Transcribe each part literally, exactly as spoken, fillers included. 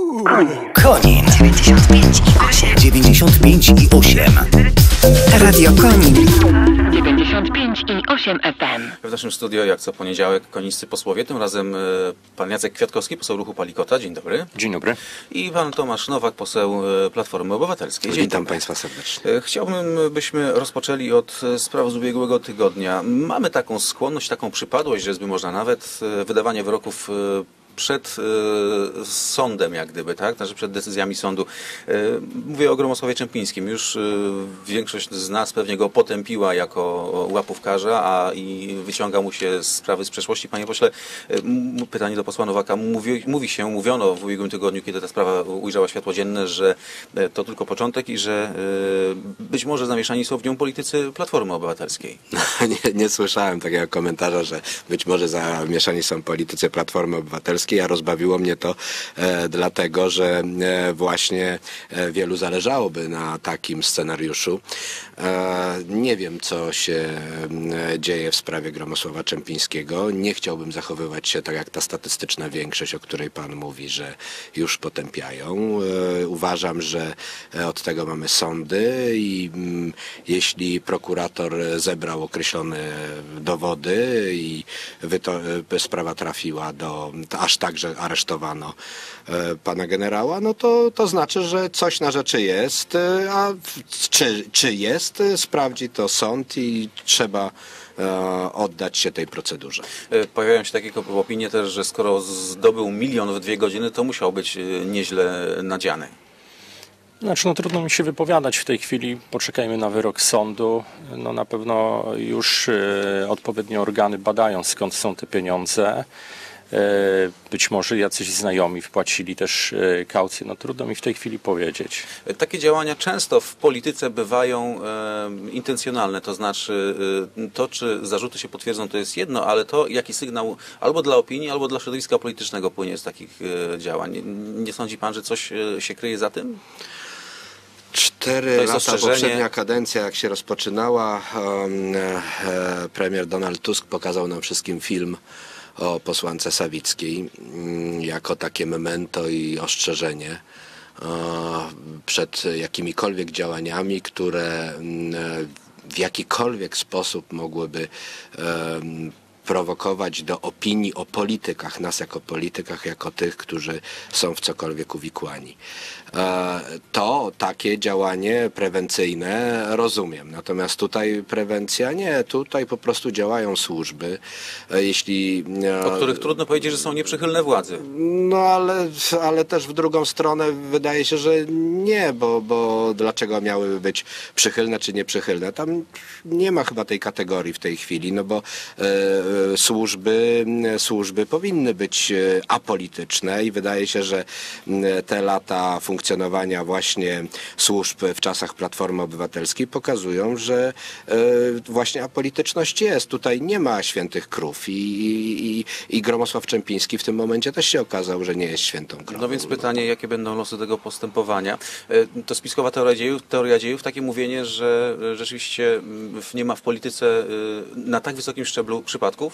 Konin dziewięćdziesiąt pięć i osiem. dziewięćdziesiąt pięć i osiem. Radio Konin dziewięćdziesiąt pięć i osiem F M. W naszym studio, jak co poniedziałek, koniscy posłowie. Tym razem pan Jacek Kwiatkowski, poseł Ruchu Palikota. Dzień dobry. Dzień dobry. I pan Tomasz Nowak, poseł Platformy Obywatelskiej. Dzień Witam dobry. Państwa serdecznie. Chciałbym, byśmy rozpoczęli od spraw z ubiegłego tygodnia. Mamy taką skłonność, taką przypadłość, że by można nawet wydawanie wyroków przed y, sądem, jak gdyby, tak? Znaczy przed decyzjami sądu. Y, mówię o Gromosławie Czempińskim. Już y, większość z nas pewnie go potępiła jako łapówkarza, a i wyciąga mu się sprawy z przeszłości. Panie pośle, y, pytanie do posła Nowaka. Mówi, mówi się, mówiono w ubiegłym tygodniu, kiedy ta sprawa ujrzała światło dzienne, że y, to tylko początek i że y, być może zamieszani są w nią politycy Platformy Obywatelskiej. nie, nie słyszałem takiego komentarza, że być może zamieszani są politycy Platformy Obywatelskiej. A rozbawiło mnie to e, dlatego, że e, właśnie e, wielu zależałoby na takim scenariuszu. E, nie wiem, co się e, dzieje w sprawie Gromosława Czempińskiego. Nie chciałbym zachowywać się tak jak ta statystyczna większość, o której pan mówi, że już potępiają. E, uważam, że od tego mamy sądy i m, jeśli prokurator zebrał określone dowody i wyto, e, sprawa trafiła do aż tak, że aresztowano e, pana generała, no to, to znaczy, że coś na rzeczy jest, e, a czy, czy jest, e, sprawdzi to sąd i trzeba e, oddać się tej procedurze. Pojawiają się takie opinie też, że skoro zdobył milion w dwie godziny, to musiał być nieźle nadziany. Znaczy, no trudno mi się wypowiadać w tej chwili. Poczekajmy na wyrok sądu. No na pewno już e, odpowiednie organy badają, skąd są te pieniądze. Być może jacyś znajomi wpłacili też kaucję. No trudno mi w tej chwili powiedzieć. Takie działania często w polityce bywają e, intencjonalne, to znaczy e, to, czy zarzuty się potwierdzą, to jest jedno, ale to, jaki sygnał albo dla opinii, albo dla środowiska politycznego płynie z takich e, działań. Nie, nie sądzi pan, że coś e, się kryje za tym? Cztery lata, poprzednia kadencja, jak się rozpoczynała, um, e, premier Donald Tusk pokazał nam wszystkim film o posłance Sawickiej jako takie memento i ostrzeżenie przed jakimikolwiek działaniami, które w jakikolwiek sposób mogłyby prowokować do opinii o politykach, nas jako politykach, jako tych, którzy są w cokolwiek uwikłani. To takie działanie prewencyjne rozumiem. Natomiast tutaj prewencja nie, tutaj po prostu działają służby. Jeśli... O których trudno powiedzieć, że są nieprzychylne władzy. No ale, ale też w drugą stronę wydaje się, że nie, bo, bo dlaczego miałyby być przychylne czy nieprzychylne? Tam nie ma chyba tej kategorii w tej chwili, no bo e, służby, służby powinny być apolityczne i wydaje się, że te lata funkcjonowania właśnie służb w czasach Platformy Obywatelskiej pokazują, że właśnie apolityczność jest. Tutaj nie ma świętych krów i, i, i Gromosław Czempiński w tym momencie też się okazał, że nie jest świętą krową. No więc pytanie, jakie będą losy tego postępowania? To spiskowa teoria dziejów, teoria dziejów, takie mówienie, że rzeczywiście nie ma w polityce na tak wysokim szczeblu przypadków?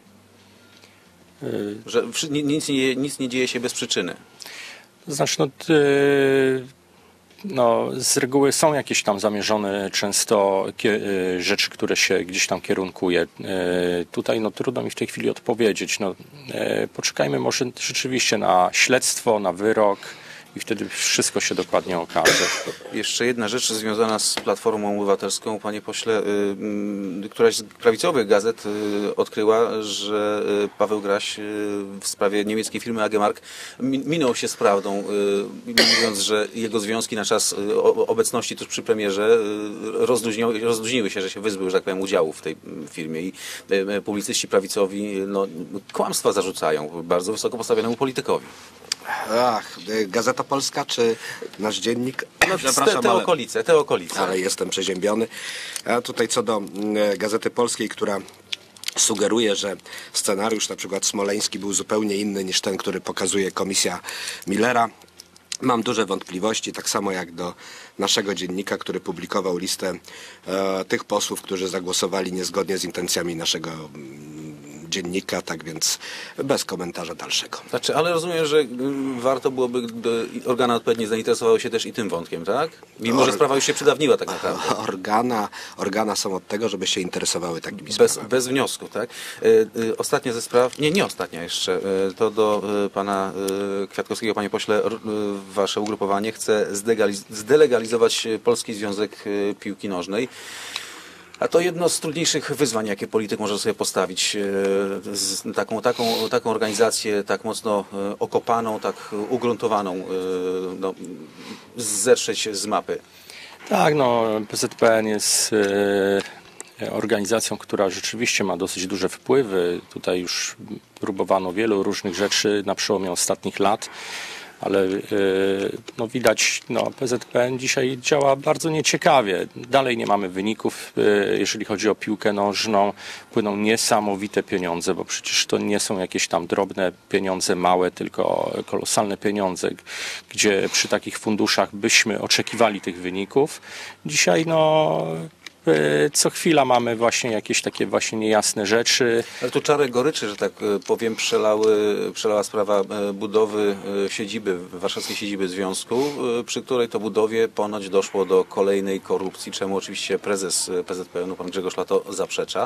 Że nic nie, nic nie dzieje się bez przyczyny. Znaczy, no, ty, no, z reguły są jakieś tam zamierzone często rzeczy, które się gdzieś tam kierunkuje. Tutaj no, trudno mi w tej chwili odpowiedzieć. No, poczekajmy może rzeczywiście na śledztwo, na wyrok. I wtedy wszystko się dokładnie okaże. Jeszcze jedna rzecz związana z Platformą Obywatelską, panie pośle. Yy, któraś z prawicowych gazet yy, odkryła, że yy, Paweł Graś yy, w sprawie niemieckiej firmy A G Mark minął się z prawdą, yy, mówiąc, że jego związki na czas yy, obecności tuż przy premierze yy, rozluźniły, rozluźniły się, że się wyzbył, że tak powiem, udziału w tej firmie. I yy, publicyści prawicowi no, kłamstwa zarzucają bardzo wysoko postawionemu politykowi. Ach, Gazeta Polska czy nasz dziennik? No, Przepraszam, te, te ale, okolice, te okolice. Ale jestem przeziębiony. A tutaj co do Gazety Polskiej, która sugeruje, że scenariusz na przykład smoleński był zupełnie inny niż ten, który pokazuje komisja Millera. Mam duże wątpliwości, tak samo jak do naszego dziennika, który publikował listę e, tych posłów, którzy zagłosowali niezgodnie z intencjami naszego dziennika, tak więc bez komentarza dalszego. Znaczy, ale rozumiem, że warto byłoby, gdyby organy odpowiednie zainteresowały się też i tym wątkiem, tak? Mimo, Or... że sprawa już się przedawniła tak naprawdę. Organa, organa są od tego, żeby się interesowały takimi Bez, sprawami. bez wniosku, tak? Ostatnia ze spraw, nie, nie ostatnia jeszcze, to do pana Kwiatkowskiego, panie pośle, wasze ugrupowanie chce zdelegalizować Polski Związek Piłki Nożnej. A to jedno z trudniejszych wyzwań, jakie polityk może sobie postawić. Z taką, taką, taką organizację tak mocno okopaną, tak ugruntowaną, no, zetrzeć z mapy. Tak, no P Z P N jest e, organizacją, która rzeczywiście ma dosyć duże wpływy. Tutaj już próbowano wielu różnych rzeczy na przełomie ostatnich lat. Ale no widać, no P Z P N dzisiaj działa bardzo nieciekawie. Dalej nie mamy wyników, jeżeli chodzi o piłkę nożną. Płyną niesamowite pieniądze, bo przecież to nie są jakieś tam drobne pieniądze, małe, tylko kolosalne pieniądze, gdzie przy takich funduszach byśmy oczekiwali tych wyników. Dzisiaj no... co chwila mamy właśnie jakieś takie właśnie niejasne rzeczy. Ale tu czarę goryczy, że tak powiem, przelały, przelała sprawa budowy siedziby, warszawskiej siedziby związku, przy której to budowie ponoć doszło do kolejnej korupcji, czemu oczywiście prezes P Z P N-u, pan Grzegorz Lato, zaprzecza.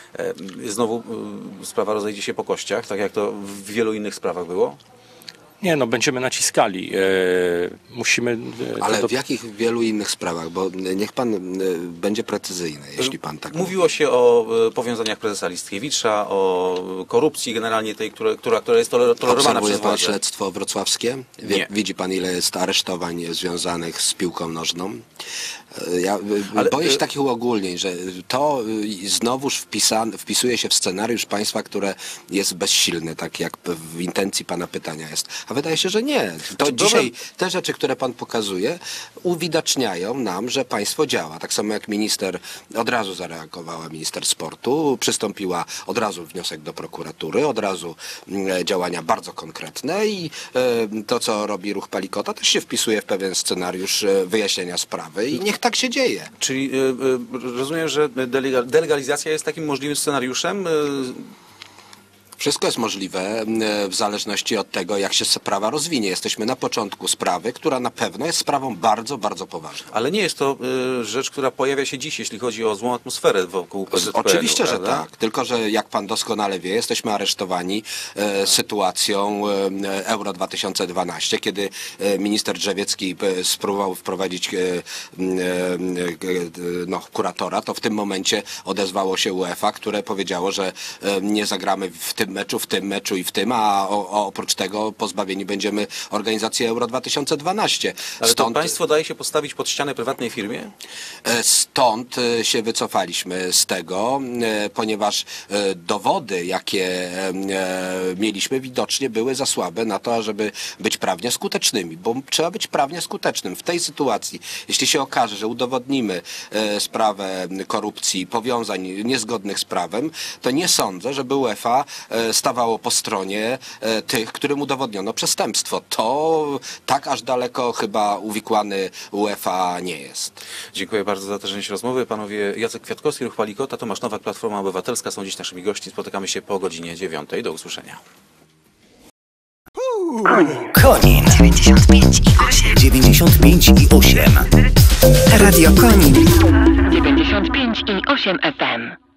Znowu sprawa rozejdzie się po kościach, tak jak to w wielu innych sprawach było. Nie, no będziemy naciskali. E, musimy... E, Ale do... w jakich wielu innych sprawach? Bo niech pan e, będzie precyzyjny, jeśli pan tak Mówiło mówi. się o e, powiązaniach prezesa Listkiewicza, o korupcji generalnie tej, która, która, która jest toler tolerowana Obserwuje przez pan władzę. śledztwo wrocławskie? Wie, Nie. Widzi pan, ile jest aresztowań związanych z piłką nożną? Ja Ale, boję się y- takich uogólnień, że to y, znowuż wpisan, wpisuje się w scenariusz państwa, które jest bezsilne, tak jak w intencji pana pytania jest. A wydaje się, że nie. To Czy dzisiaj problem- te rzeczy, które pan pokazuje, uwidaczniają nam, że państwo działa. Tak samo jak minister, od razu zareagowała minister sportu, przystąpiła od razu wniosek do prokuratury, od razu mm, działania bardzo konkretne i y, to, co robi ruch Palikota, też się wpisuje w pewien scenariusz y, wyjaśnienia sprawy i niech tak się dzieje. Czyli y, y, rozumiem, że delega delegalizacja jest takim możliwym scenariuszem? Y, Wszystko jest możliwe w zależności od tego, jak się sprawa rozwinie. Jesteśmy na początku sprawy, która na pewno jest sprawą bardzo, bardzo poważną. ale nie jest to y, rzecz, która pojawia się dziś, jeśli chodzi o złą atmosferę wokół P Z P N-u. Oczywiście, że prawda? tak. Tylko że jak pan doskonale wie, jesteśmy aresztowani e, sytuacją e, Euro dwa tysiące dwanaście, kiedy e, minister Drzewiecki e, spróbował wprowadzić e, e, e, no, kuratora, to w tym momencie odezwało się UEFA, które powiedziało, że e, nie zagramy w tym meczu, w tym meczu i w tym, a o, o, oprócz tego pozbawieni będziemy organizacji Euro dwa tysiące dwanaście. Ale Stąd, to państwo daje się postawić pod ścianę prywatnej firmie? e, stąd e, się wycofaliśmy z tego, e, ponieważ e, dowody, jakie e, mieliśmy, widocznie były za słabe na to, żeby być prawnie skutecznymi, bo trzeba być prawnie skutecznym. W tej sytuacji, jeśli się okaże, że udowodnimy e, sprawę korupcji, powiązań niezgodnych z prawem, to nie sądzę, żeby UEFA e, stawało po stronie e, tych, którym udowodniono przestępstwo. To tak aż daleko chyba uwikłany UEFA nie jest. Dziękuję bardzo za tę część rozmowy. Panowie Jacek Kwiatkowski, Ruch Palikota, Tomasz Nowak, Platforma Obywatelska są dziś naszymi gośćmi. Spotykamy się po godzinie dziewiątej. Do usłyszenia. Konin dziewięćdziesiąt pięć i osiem. dziewięćdziesiąt pięć i osiem. Radio Konin. dziewięćdziesiąt pięć i osiem F M.